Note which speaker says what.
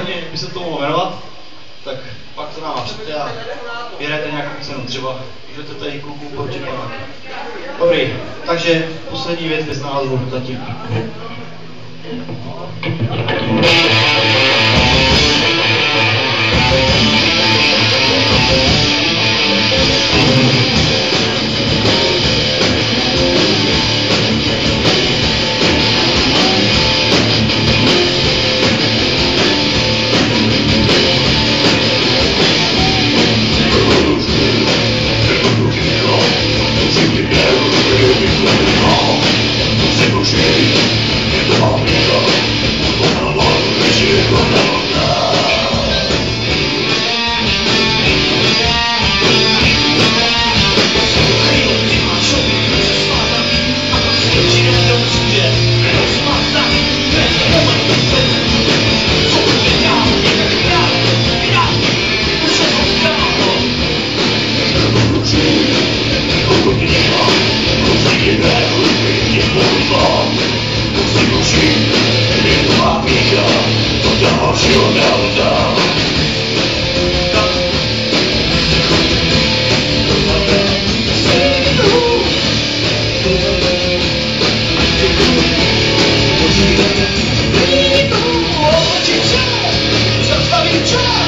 Speaker 1: hodně by se to mohlo jmenovat, tak pak to nám přijďte a vyhrajete nějakou cenu, třeba můžete tady kluků určitě nějak. Dobrý, takže poslední věc bez názvu zatím.
Speaker 2: Zastawić czas!